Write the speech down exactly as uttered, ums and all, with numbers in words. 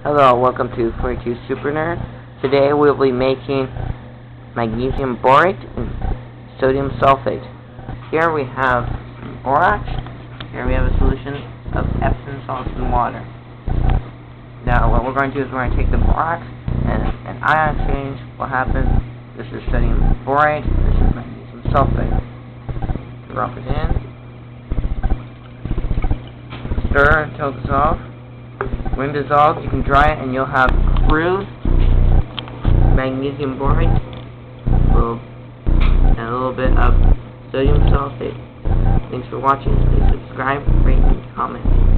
Hello, welcome to forty-two Super Nerd. Today we'll be making magnesium borate and sodium sulfate. Here we have borax. Here we have a solution of Epsom salts and water. Now what we're going to do is we're going to take the borax and an ion exchange will happen. This is sodium borate, this is magnesium sulfate. Drop it in. Stir until dissolved. When dissolved, you can dry it and you'll have crude magnesium borate and a little bit of sodium sulfate. Thanks for watching. Please subscribe, rate, and comment.